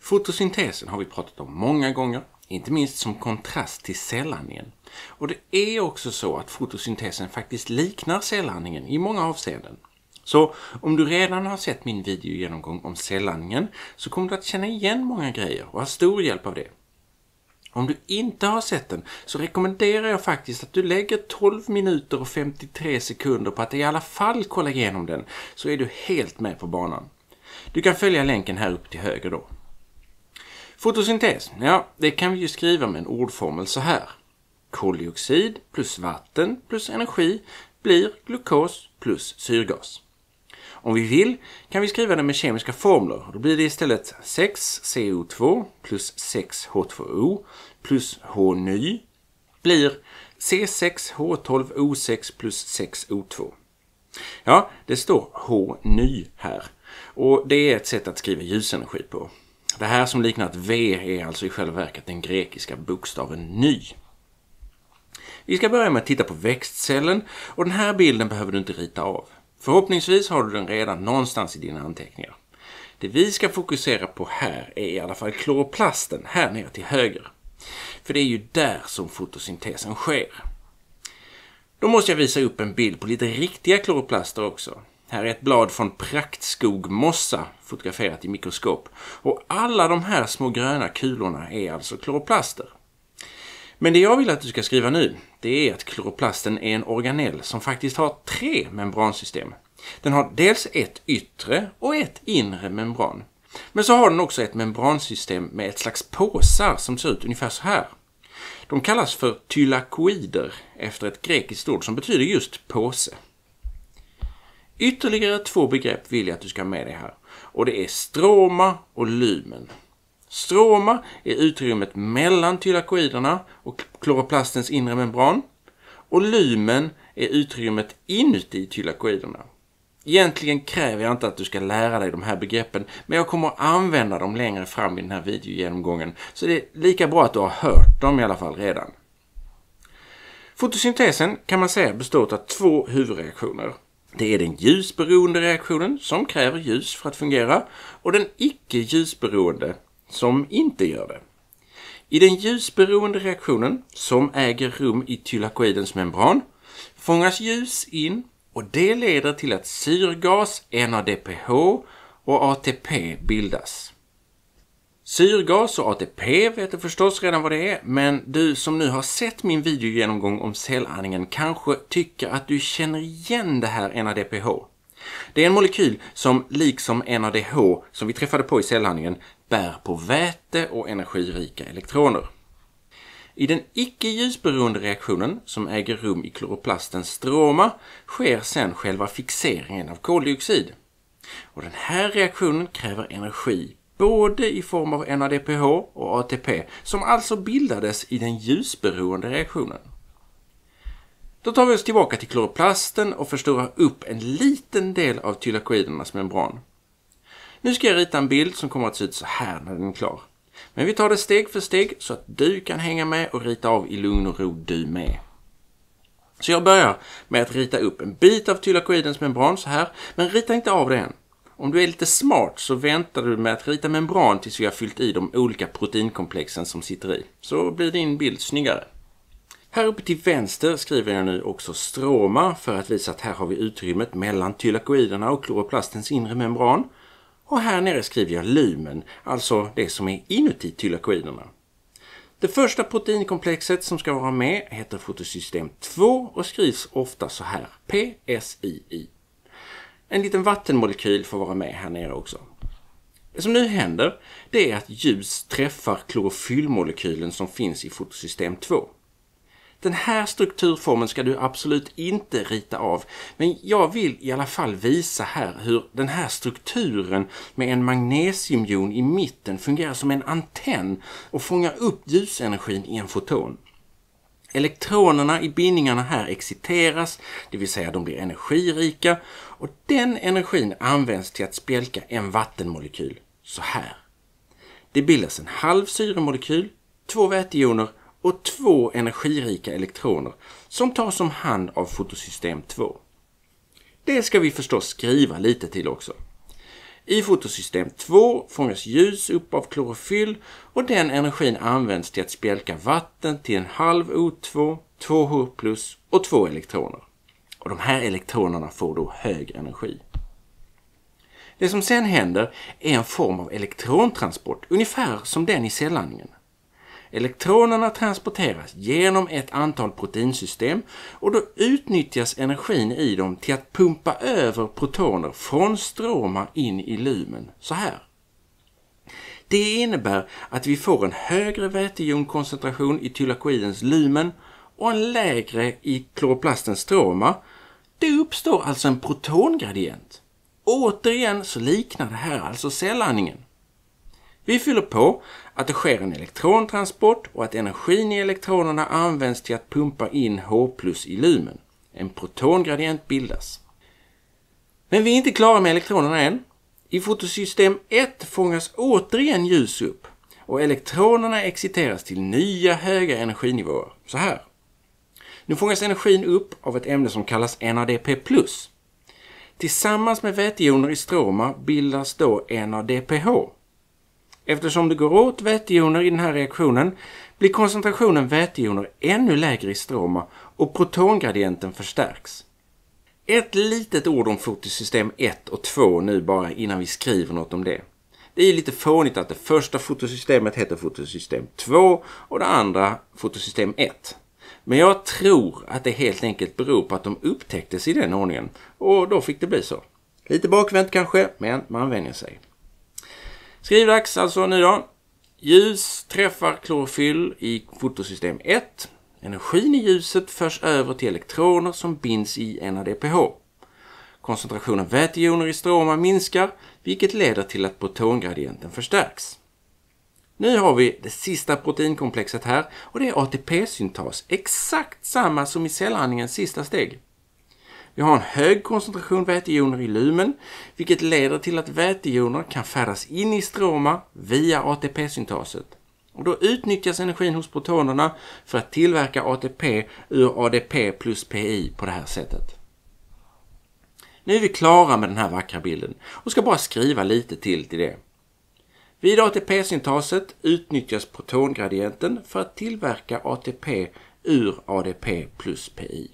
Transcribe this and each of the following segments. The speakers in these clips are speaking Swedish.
Fotosyntesen har vi pratat om många gånger, inte minst som kontrast till cellandningen. Och det är också så att fotosyntesen faktiskt liknar cellandningen i många avseenden. Så om du redan har sett min videogenomgång om cellandningen så kommer du att känna igen många grejer och ha stor hjälp av det. Om du inte har sett den så rekommenderar jag faktiskt att du lägger 12 minuter och 53 sekunder på att i alla fall kolla igenom den, så är du helt med på banan. Du kan följa länken här uppe till höger då. Fotosyntes, ja, det kan vi ju skriva med en ordformel så här. Koldioxid plus vatten plus energi blir glukos plus syrgas. Om vi vill kan vi skriva det med kemiska formler. Då blir det istället 6CO2 plus 6H2O plus H ny blir C6H12O6 plus 6O2. Ja, det står H ny här. Och det är ett sätt att skriva ljusenergi på. Det här som liknar ett V är alltså i själva verket den grekiska bokstaven ny. Vi ska börja med att titta på växtcellen och den här bilden behöver du inte rita av. Förhoppningsvis har du den redan någonstans i dina anteckningar. Det vi ska fokusera på här är i alla fall kloroplasten här nere till höger. För det är ju där som fotosyntesen sker. Då måste jag visa upp en bild på lite riktiga kloroplaster också. Här är ett blad från praktskog mossa fotograferat i mikroskop. Och alla de här små gröna kulorna är alltså kloroplaster. Men det jag vill att du ska skriva nu, det är att kloroplasten är en organell som faktiskt har 3 membransystem. Den har dels ett yttre och ett inre membran. Men så har den också ett membransystem med ett slags påsar som ser ut ungefär så här. De kallas för thylakoider efter ett grekiskt ord som betyder just påse. Ytterligare 2 begrepp vill jag att du ska ha med dig här. Och det är stroma och lumen. Stroma är utrymmet mellan thylakoiderna och kloroplastens inre membran. Och lumen är utrymmet inuti thylakoiderna. Egentligen kräver jag inte att du ska lära dig de här begreppen, men jag kommer att använda dem längre fram i den här videogenomgången. Så det är lika bra att du har hört dem i alla fall redan. Fotosyntesen kan man säga består av 2 huvudreaktioner. Det är den ljusberoende reaktionen som kräver ljus för att fungera och den icke-ljusberoende som inte gör det. I den ljusberoende reaktionen som äger rum i thylakoidens membran fångas ljus in och det leder till att syrgas, NADPH och ATP bildas. Syrgas och ATP vet du förstås redan vad det är, men du som nu har sett min videogenomgång om cellandningen kanske tycker att du känner igen det här NADPH. Det är en molekyl som liksom NADH som vi träffade på i cellandningen bär på väte och energirika elektroner. I den icke-ljusberoende reaktionen som äger rum i kloroplastens stroma sker sedan själva fixeringen av koldioxid. Och den här reaktionen kräver energi både i form av NADPH och ATP som alltså bildades i den ljusberoende reaktionen. Då tar vi oss tillbaka till kloroplasten och förstorar upp en liten del av thylakoidernas membran. Nu ska jag rita en bild som kommer att se ut så här när den är klar. Men vi tar det steg för steg så att du kan hänga med och rita av i lugn och ro du med. Så jag börjar med att rita upp en bit av thylakoidens membran så här, men rita inte av det än. Om du är lite smart så väntar du med att rita membran tills vi har fyllt i de olika proteinkomplexen som sitter i. Så blir din bild snyggare. Här uppe till vänster skriver jag nu också stroma för att visa att här har vi utrymmet mellan thylakoiderna och kloroplastens inre membran. Och här nere skriver jag lumen, alltså det som är inuti thylakoiderna. Det första proteinkomplexet som ska vara med heter fotosystem 2 och skrivs ofta så här, PSII. En liten vattenmolekyl får vara med här nere också. Det som nu händer, det är att ljus träffar klorofyllmolekylen som finns i fotosystem 2. Den här strukturformen ska du absolut inte rita av, men jag vill i alla fall visa här hur den här strukturen med en magnesiumjon i mitten fungerar som en antenn och fångar upp ljusenergin i en foton. Elektronerna i bindningarna här exciteras, det vill säga de blir energirika, och den energin används till att spjälka en vattenmolekyl så här. Det bildas en halv syremolekyl, 2 vätejoner och 2 energirika elektroner som tas om hand av fotosystem 2. Det ska vi förstås skriva lite till också. I fotosystem 2 fångas ljus upp av klorofyll och den energin används till att spjälka vatten till en halv O2, 2H+, och 2 elektroner. Och de här elektronerna får då hög energi. Det som sen händer är en form av elektrontransport, ungefär som den i cellandningen. Elektronerna transporteras genom ett antal proteinsystem och då utnyttjas energin i dem till att pumpa över protoner från stroma in i lumen, så här. Det innebär att vi får en högre vätejonkoncentration i thylakoidens lumen och en lägre i kloroplastens stroma. Det uppstår alltså en protongradient. Återigen så liknar det här alltså cellandningen. Vi fyller på att det sker en elektrontransport och att energin i elektronerna används till att pumpa in H+ i lumen. En protongradient bildas. Men vi är inte klara med elektronerna än. I fotosystem 1 fångas återigen ljus upp och elektronerna exciteras till nya höga energinivåer. Så här. Nu fångas energin upp av ett ämne som kallas NADP+. Tillsammans med vätejoner i stroma bildas då NADPH. Eftersom det går åt vätejoner i den här reaktionen blir koncentrationen vätejoner ännu lägre i stroma och protongradienten förstärks. Ett litet ord om fotosystem 1 och 2 nu bara innan vi skriver något om det. Det är lite fånigt att det första fotosystemet heter fotosystem 2 och det andra fotosystem 1. Men jag tror att det helt enkelt beror på att de upptäcktes i den ordningen och då fick det bli så. Lite bakvänt kanske, men man vänjer sig. Skrivdags alltså nu då. Ljus träffar klorofyll i fotosystem 1. Energin i ljuset förs över till elektroner som binds i NADPH. Koncentrationen vätejoner i stroma minskar, vilket leder till att protongradienten förstärks. Nu har vi det sista proteinkomplexet här och det är ATP-syntas, exakt samma som i cellandningens sista steg. Vi har en hög koncentration vätejoner i lumen, vilket leder till att vätejoner kan färdas in i stroma via ATP-syntaset. Och då utnyttjas energin hos protonerna för att tillverka ATP ur ADP plus PI på det här sättet. Nu är vi klara med den här vackra bilden och ska bara skriva lite till det. Vid ATP-syntaset utnyttjas protongradienten för att tillverka ATP ur ADP plus PI.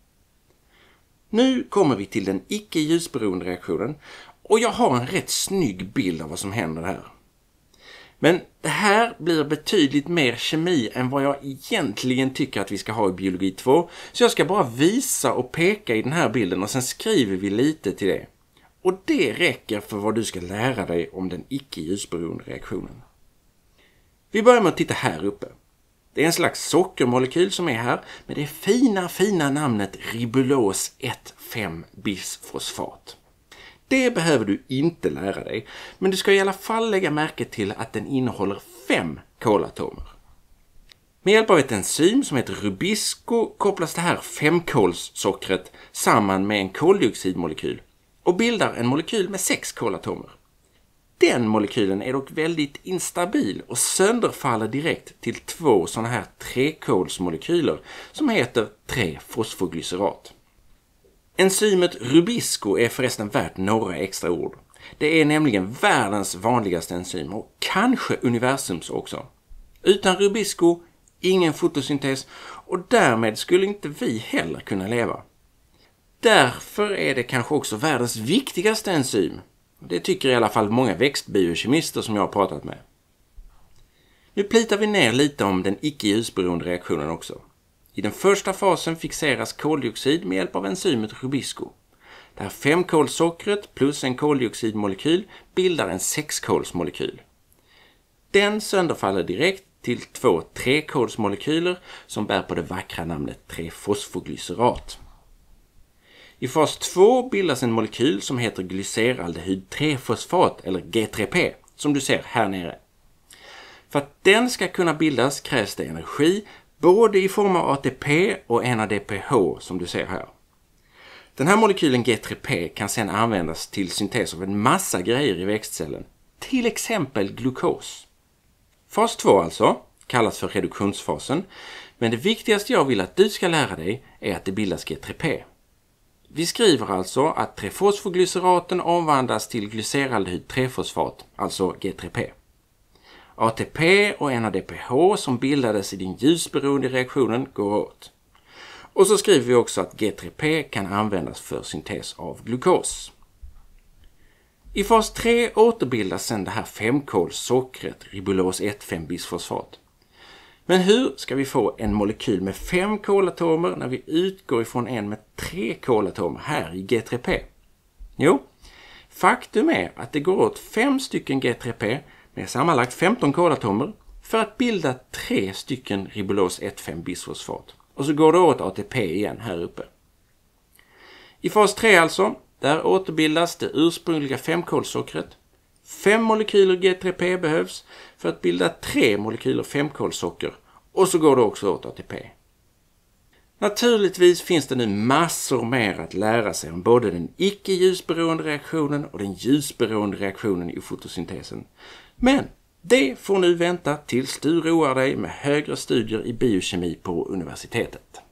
Nu kommer vi till den icke-ljusberoende reaktionen och jag har en rätt snygg bild av vad som händer här. Men det här blir betydligt mer kemi än vad jag egentligen tycker att vi ska ha i biologi 2. Så jag ska bara visa och peka i den här bilden och sen skriver vi lite till det. Och det räcker för vad du ska lära dig om den icke-ljusberoende reaktionen. Vi börjar med att titta här uppe. Det är en slags sockermolekyl som är här med det fina namnet ribulos 1,5-bisfosfat. Det behöver du inte lära dig, men du ska i alla fall lägga märke till att den innehåller 5 kolatomer. Med hjälp av ett enzym som heter rubisco kopplas det här 5-kolssockret samman med en koldioxidmolekyl och bildar en molekyl med 6 kolatomer. Den molekylen är dock väldigt instabil och sönderfaller direkt till 2 sådana här 3-kolsmolekyler som heter 3-fosfoglycerat. Enzymet rubisco är förresten värt några extra ord. Det är nämligen världens vanligaste enzym och kanske universums också. Utan rubisco, ingen fotosyntes och därmed skulle inte vi heller kunna leva. Därför är det kanske också världens viktigaste enzym. Det tycker i alla fall många växtbiokemister som jag har pratat med. Nu plitar vi ner lite om den icke-ljusberoende reaktionen också. I den första fasen fixeras koldioxid med hjälp av enzymet rubisco. Det här 5-kolssockret plus en koldioxidmolekyl bildar en 6-kolsmolekyl. Den sönderfaller direkt till 2 3-kolsmolekyler som bär på det vackra namnet 3-fosfoglycerat. I fas 2 bildas en molekyl som heter glyceraldehyd 3-fosfat eller G3P som du ser här nere. För att den ska kunna bildas krävs det energi både i form av ATP och NADPH som du ser här. Den här molekylen G3P kan sedan användas till syntes av en massa grejer i växtcellen, till exempel glukos. Fas 2 alltså kallas för reduktionsfasen, men det viktigaste jag vill att du ska lära dig är att det bildas G3P. Vi skriver alltså att trefosfoglyceraten omvandlas till glyceraldehyd-3-fosfat, alltså G3P. ATP och NADPH som bildades i den ljusberoende reaktionen går åt. Och så skriver vi också att G3P kan användas för syntes av glukos. I fas 3 återbildas sedan det här 5-kolsockret ribulos 1,5-bisfosfat. Men hur ska vi få en molekyl med 5 kolatomer när vi utgår ifrån en med 3 kolatomer här i G3P? Jo, faktum är att det går åt 5 stycken G3P med sammanlagt 15 kolatomer för att bilda 3 stycken ribulos 1,5-bisfosfat. Och så går det åt ATP igen här uppe. I fas 3 alltså, där återbildas det ursprungliga 5-kolsockret. 5 molekyler G3P behövs för att bilda 3 molekyler 5-kolsocker. Och så går det också åt ATP. Naturligtvis finns det nu massor mer att lära sig om både den icke-ljusberoende reaktionen och den ljusberoende reaktionen i fotosyntesen. Men det får nu vänta tills du roar dig med högre studier i biokemi på universitetet.